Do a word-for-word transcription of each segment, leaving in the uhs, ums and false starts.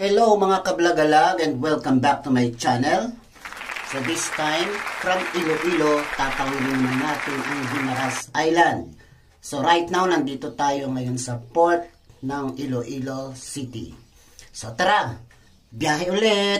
Hello mga kablagalag and welcome back to my channel. So this time, from Iloilo, tatawin naman natin ang Guimaras Island. So right now, nandito tayo ngayon sa port ng Iloilo City. So tara, biyahe ulit!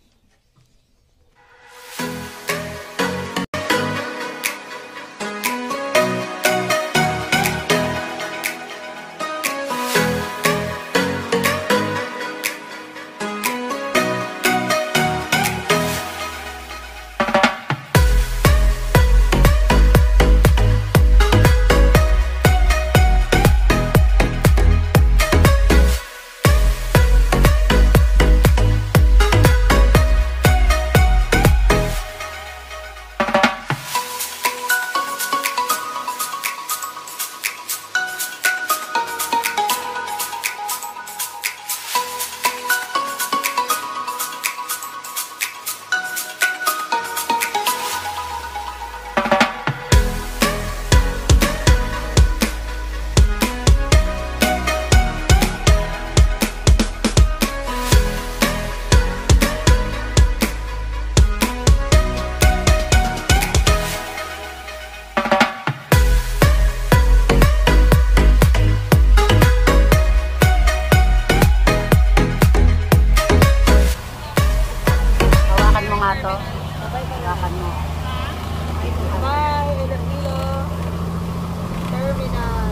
Hawakan mo. Bye, Iloilo Terminal.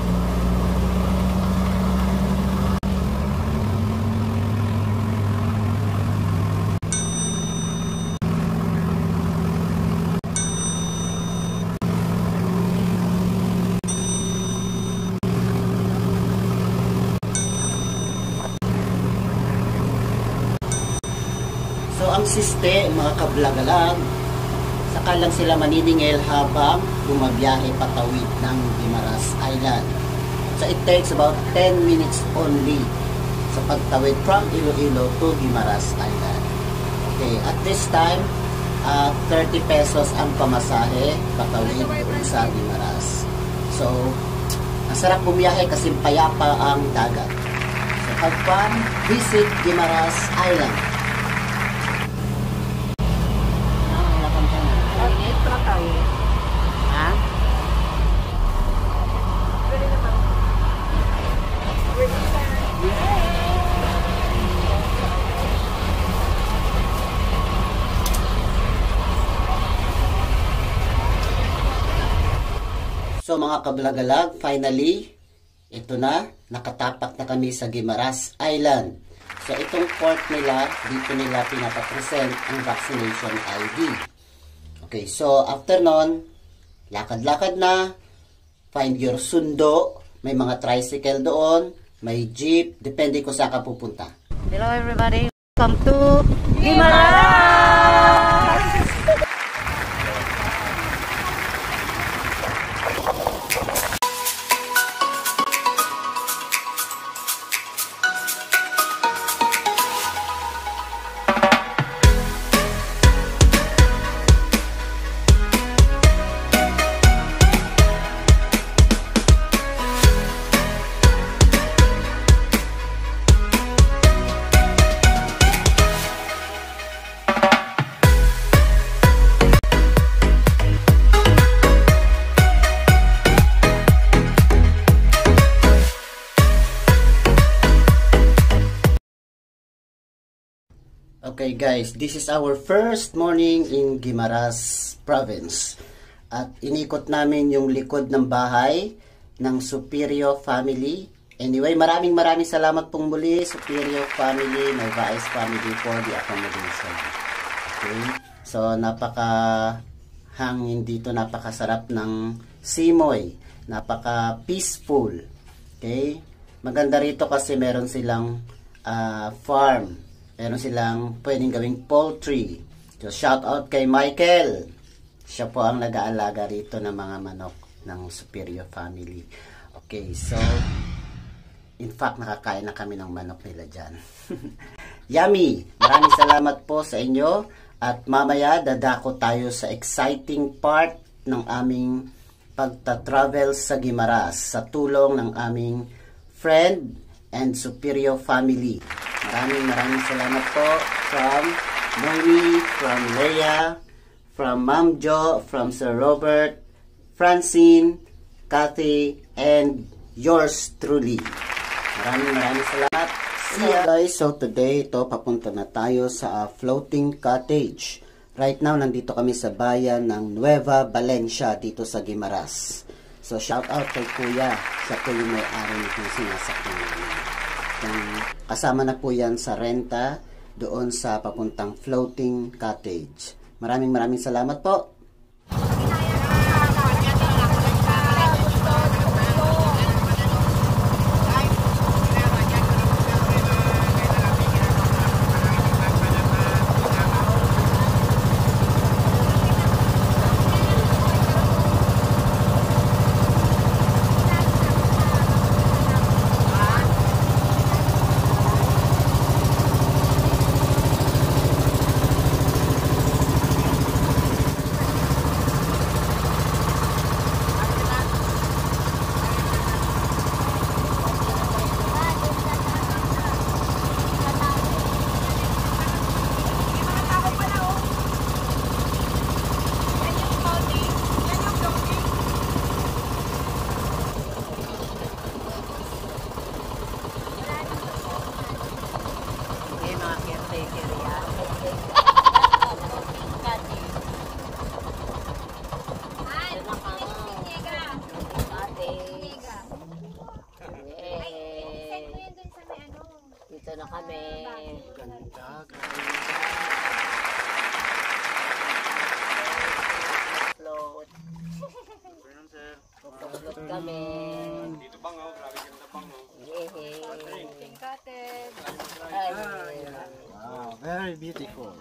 So ang siste, mga kablagalag, saka lang sila maniningil habang bumabiyahe patawid ng Guimaras Island. So it takes about ten minutes only sa pagtawid from Iloilo to Guimaras Island. Okay, at this time, uh, thirty pesos ang pamasahe patawid doon sa Guimaras. So, masarap bumiyahe kasi payapa ang dagat. So have fun, visit Guimaras Island. Ha? So mga kablagalag, finally, ito na, nakatapak na kami sa Guimaras Island. So itong port nila, dito nila pinapapresent ang vaccination I D. Okay, so after nun, lakad-lakad na, find your sundo, may mga tricycle doon, may jeep, depende kung saan ka pupunta. Hello everybody, welcome to Guimaras! Okay guys, this is our first morning in Guimaras Province. At inikot namin yung likod ng bahay ng Superior Family. Anyway, maraming maraming salamat pong muli, Superior Family, Novais Family for the accommodation. Okay, so napaka hangin dito, napakasarap ng simoy, napaka peaceful. Okay, maganda rito kasi meron silang uh, farm. Meron silang pwedeng gawing poultry. So, shout out kay Michael. Siya po ang nag-aalaga rito ng mga manok ng Superior Family. Okay, so, in fact, nakakain na kami ng manok nila dyan. Yummy! Maraming salamat po sa inyo. At mamaya, dadako tayo sa exciting part ng aming pagta-travel sa Guimaras sa tulong ng aming friend and Superior Family. Maraming maraming salamat po from Noemi, from Leia, from Ma'am Jo, from Sir Robert, Francine, Kathy, and yours truly. Maraming maraming salamat. See ya guys. So today, ito papunta na tayo sa uh, floating cottage. Right now, nandito kami sa bayan ng Nueva Valencia dito sa Guimaras. So shout out kay Kuya. Siya po yung may-ari nitong sinasakyan namin. Kasama na po yan sa renta doon sa papuntang floating cottage. Maraming maraming salamat po. Dito na kami. Ganda, Float. Float kami. Dito bang oh, grabe ganda bang oh. Yehey. Cottage. wow, very beautiful.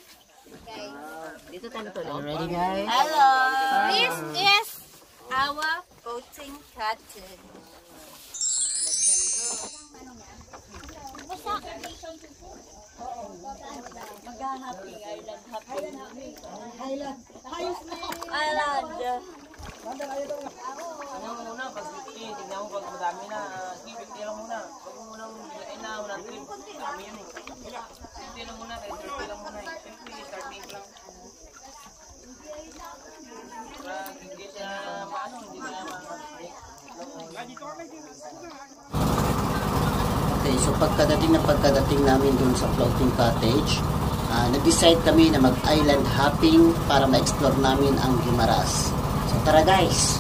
Dito tayo tulog. Ready guys? Hello. This is our floating cottage. Mag-happy Island, happy Island. Island. Tingnan mo muna, pag fifty, tingnan mo pag madami na, sige, fifty lang muna. Pag mo munang bilain na, one hundred, dami yun eh. fifty lang muna, kahit thirty lang muna eh. fifty, starting lang. Para hindi siya, paano, hindi siya ma-break. Okay, so pagkadating na pagkadating namin dun sa floating cottage, uh, nag-decide kami na mag-island hopping para ma-explore namin ang Guimaras. So tara guys!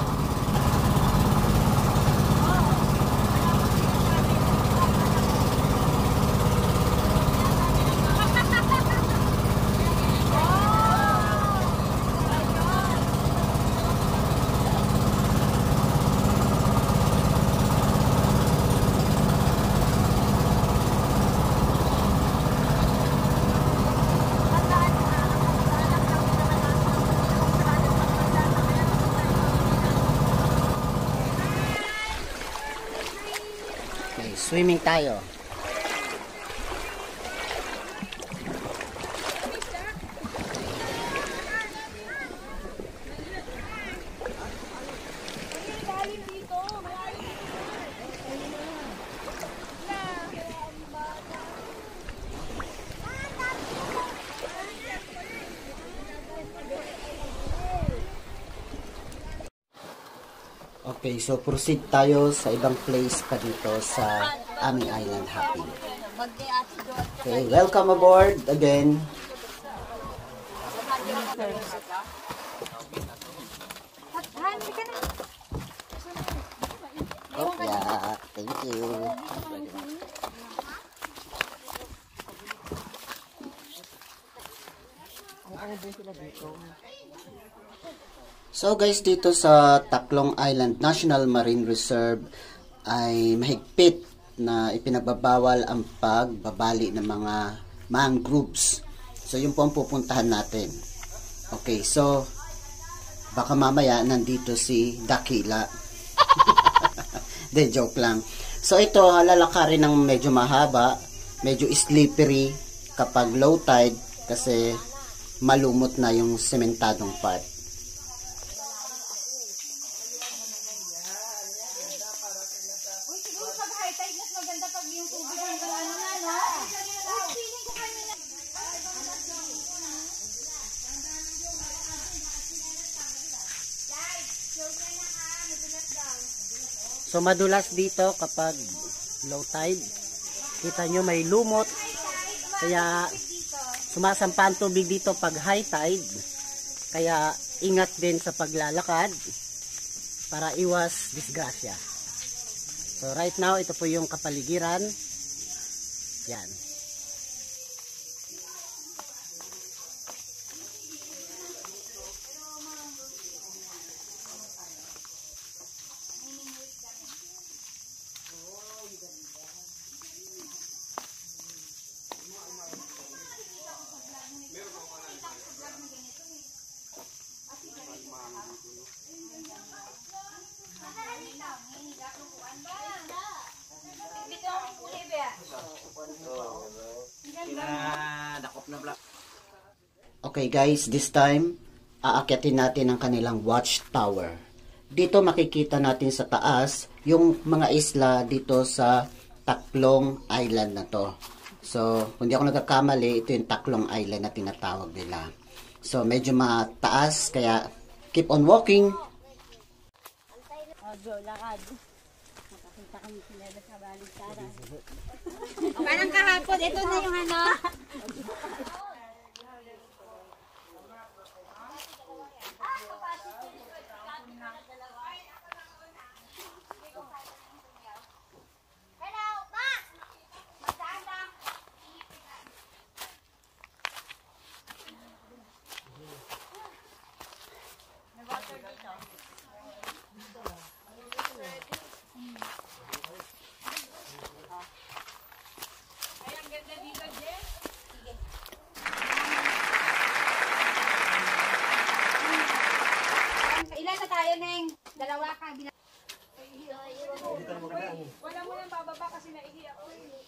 Swimming tayo. Okay, so proceed tayo sa ibang place pa dito sa aming island hopping. Okay, welcome aboard again. Oh, yeah, thank you. So guys, dito sa Tacloban Island National Marine Reserve ay mahigpit na ipinagbabawal ang pagbabali ng mga mangroves. So yun po ang pupuntahan natin. Okay, so baka mamaya nandito si Dakila. De, joke lang. So ito, lalakarin ng medyo mahaba, medyo slippery kapag low tide kasi malumot na yung sementadong part. Siguro pag high tide, mas maganda pag yung tubig hanggang ano na, no? So madulas dito kapag low tide. Kita nyo may lumot. Kaya sumasampa ang tubig dito pag high tide. Kaya ingat din sa paglalakad para iwas disgrasya. So right now, ito po yung kapaligiran. Yan. Okay guys, this time aakyatin natin ang kanilang watchtower. Dito makikita natin sa taas yung mga isla dito sa Taklong Island na to. So, kung di ako nagkakamali, ito yung Taklong Island na tinatawag nila. So, medyo mataas, kaya keep on walking. Ojo, lakad. Makakita kami sila sa baliktaran. Parang kahapon, ito na yung ano. Ilan na tayo, Neng? Dalawa ka. Wala mo nang bababa kasi naihi ako.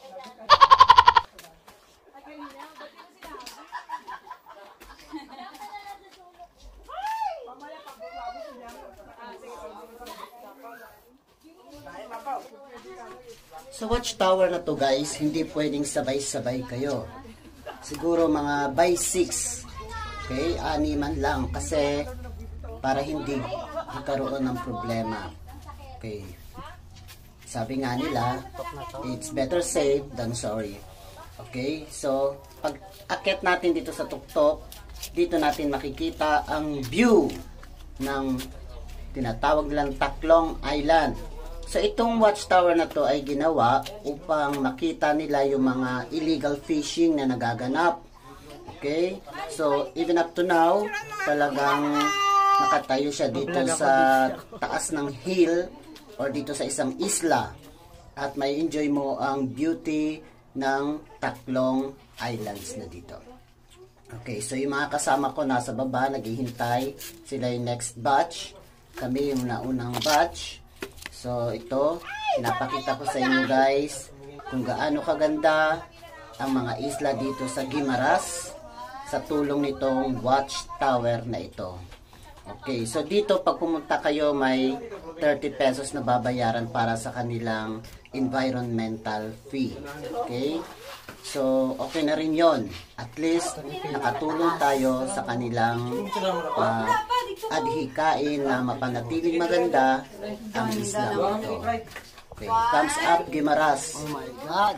Sa watchtower na to guys, hindi pwedeng sabay-sabay kayo. Siguro mga by six. Okay, animan lang kasi para hindi magkaroon ng problema. Okay. Sabi nga nila, it's better safe than sorry. Okay, so pag akit natin dito sa tuktok, dito natin makikita ang view ng tinatawag nilang Taklong Island. So itong watchtower na to ay ginawa upang makita nila yung mga illegal fishing na nagaganap. Okay? So even up to now, talagang nakatayo siya dito sa taas ng hill or dito sa isang isla at may enjoy mo ang beauty ng Taklong Islands na dito. Okay, so yung mga kasama ko nasa baba, naghihintay. Sila yung next batch. Kami yung naunang batch. So ito, pinapakita ko sa inyo guys kung gaano kaganda ang mga isla dito sa Guimaras sa tulong nitong watchtower na ito. Okay, so dito pag pumunta kayo may thirty pesos na babayaran para sa kanilang environmental fee. Okay? So, okay na rin yon. At least, nakatulong tayo sa kanilang uh, adhikain na mapanatiling maganda ang isla ito. Okay, thumbs up, Guimaras. Oh my God!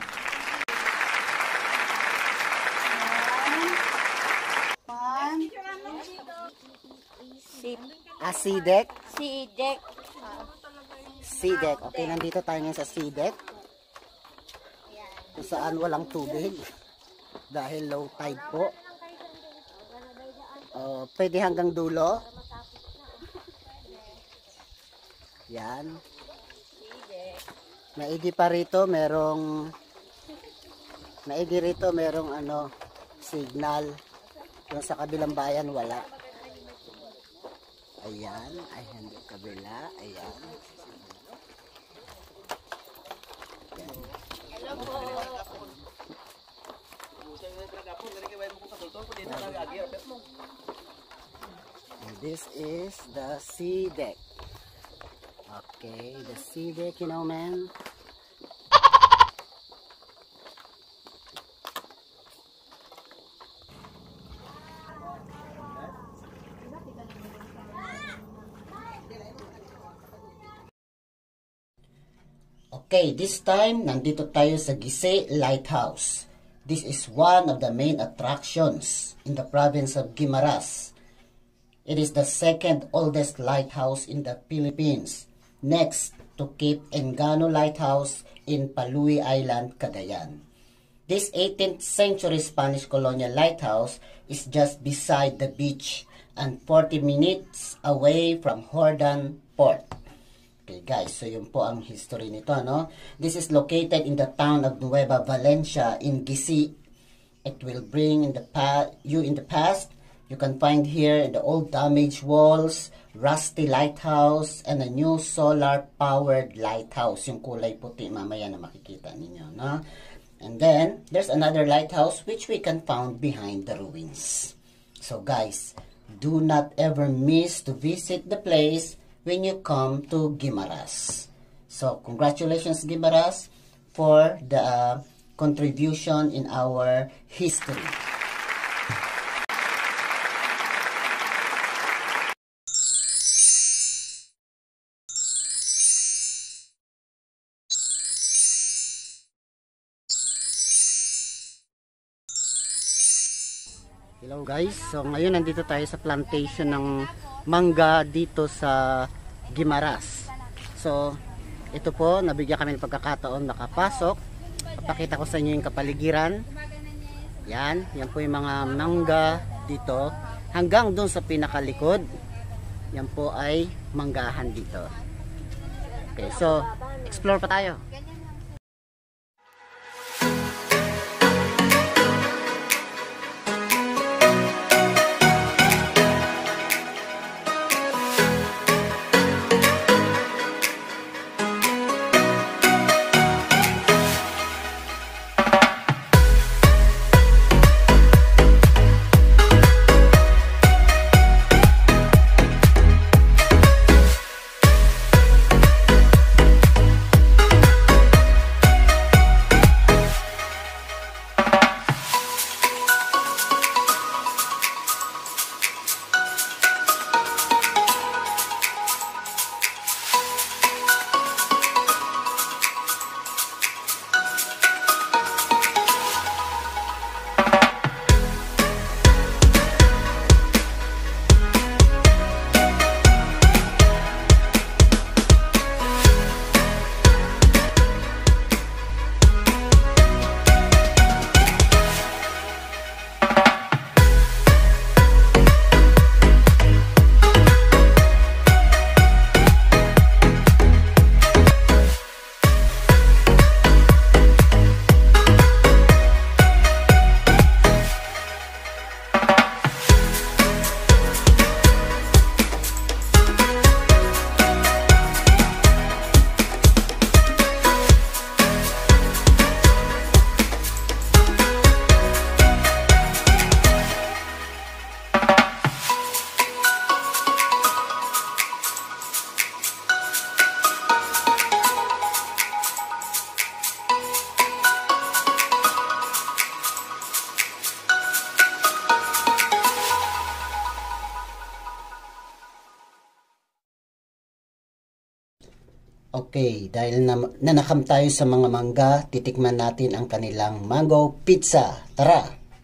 Ah, sea deck? Si Jack. Sea deck. Okay, nandito tayo ngayon sa sea deck. Kung saan walang tubig. Dahil low tide po. Uh, pwede hanggang dulo. Yan. Maigi pa rito, merong maigi rito, merong ano, signal. Yung sa kabilang bayan, wala. Ayan, ayan yung kabila, ayan. Ayan. Hello po. And this is the sea deck. Okay, the sea deck, you know, man. Okay, this time, nandito tayo sa Gise Lighthouse. This is one of the main attractions in the province of Guimaras. It is the second oldest lighthouse in the Philippines, next to Cape Engano Lighthouse in Palui Island, Cagayan. This eighteenth century Spanish colonial lighthouse is just beside the beach and forty minutes away from Hordan Port. Okay guys, so yun po ang history nito, no? This is located in the town of Nueva Valencia in Gisi. It will bring in the pa you in the past. You can find here the old damaged walls, rusty lighthouse, and a new solar-powered lighthouse. Yung kulay puti, mamaya na makikita ninyo, no? And then, there's another lighthouse which we can find behind the ruins. So guys, do not ever miss to visit the place when you come to Guimaras. So, congratulations Guimaras for the uh, contribution in our history. Hello guys, so ngayon nandito tayo sa plantation ng mangga dito sa Guimaras. So ito po, nabigyan kami ng pagkakataon makapasok. Papakita ko sa inyo yung kapaligiran. Yan, yan po yung mga mangga dito. Hanggang doon sa pinakalikod, yan po ay manggahan dito. Okay, so explore pa tayo. Okay, dahil na, nanakam tayo sa mga mangga, titikman natin ang kanilang mango pizza. Tara!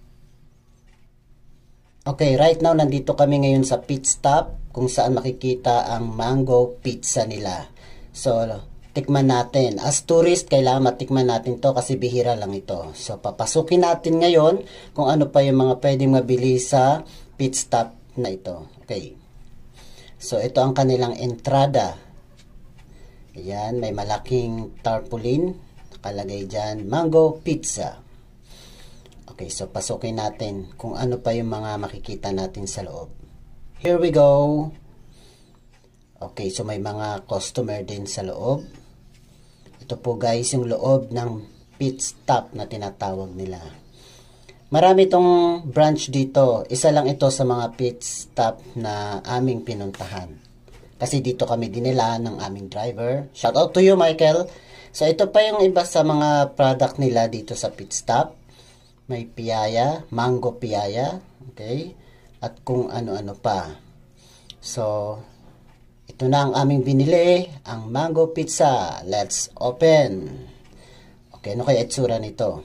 Okay, right now nandito kami ngayon sa pit stop kung saan makikita ang mango pizza nila. So, tikman natin. As tourist, kailangan matikman natin to kasi bihira lang ito. So, papasukin natin ngayon kung ano pa yung mga pwedeng mabili sa pit stop na ito. Okay. So, ito ang kanilang entrada. Ayan, may malaking tarpaulin. Nakalagay dyan, mango pizza. Okay, so pasukin natin kung ano pa yung mga makikita natin sa loob. Here we go. Okay, so may mga customer din sa loob. Ito po guys, yung loob ng pit stop na tinatawag nila. Marami itong branch dito. Isa lang ito sa mga pit stop na aming pinuntahan. Kasi dito kami dinila ng aming driver. Shout out to you, Michael. So, ito pa yung iba sa mga product nila dito sa pit stop. May piyaya, mango piyaya. Okay? At kung ano-ano pa. So, Ito na ang aming binili, ang mango pizza. Let's open. Okay, ano kaya itsura nito?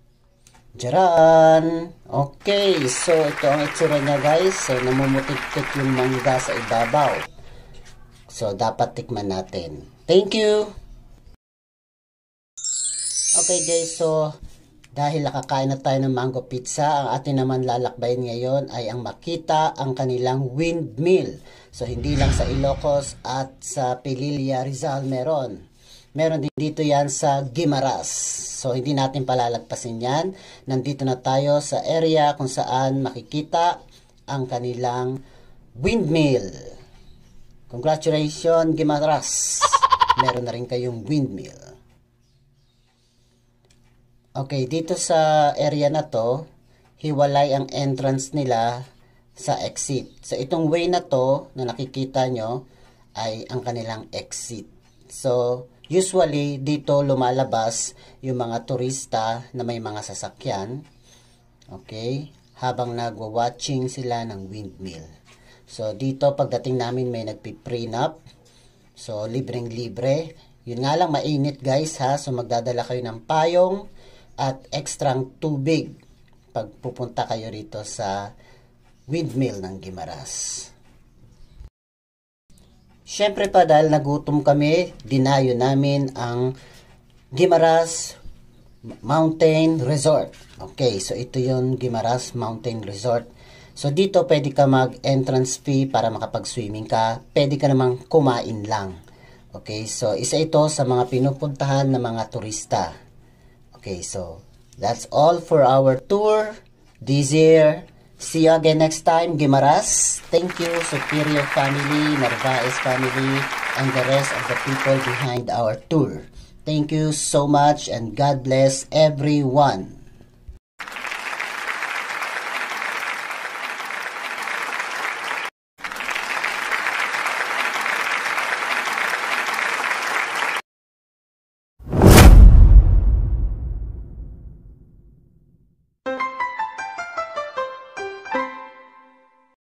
Jaran! Okay, so ito ang itsura niya guys. So namumutik-tik yung mangga sa ibabaw. So dapat tikman natin. Thank you! Okay guys, so dahil nakakain na tayo ng mango pizza, ang atin naman lalakbayin ngayon ay ang makita ang kanilang windmill. So hindi lang sa Ilocos at sa Pililla, Rizal meron. Meron din dito yan sa Guimaras. So hindi natin palalagpasin yan. Nandito na tayo sa area kung saan makikita ang kanilang windmill. Congratulations Guimaras! Meron na rin kayong windmill. Okay, dito sa area na to, hiwalay ang entrance nila sa exit. So itong way na to na nakikita nyo ay ang kanilang exit. So usually dito lumalabas yung mga turista na may mga sasakyan. Okay, habang nagwa-watching sila ng windmill. So dito pagdating namin may nagpi-prenup. So libreng libre. Yun nga lang mainit guys ha. So magdadala kayo ng payong at ekstrang tubig pag pupunta kayo rito sa windmill ng Guimaras. Syempre pa dahil nagutom kami, dinayo namin ang Guimaras Mountain Resort. Okay, so ito yung Guimaras Mountain Resort. So dito pwede ka mag-entrance fee para makapag-swimming ka. Pwede ka namang kumain lang. Okay, so isa ito sa mga pinupuntahan ng mga turista. Okay, so that's all for our tour this year. See you again next time, Guimaras. Thank you, Superior family, Narvaez family, and the rest of the people behind our tour. Thank you so much and God bless everyone.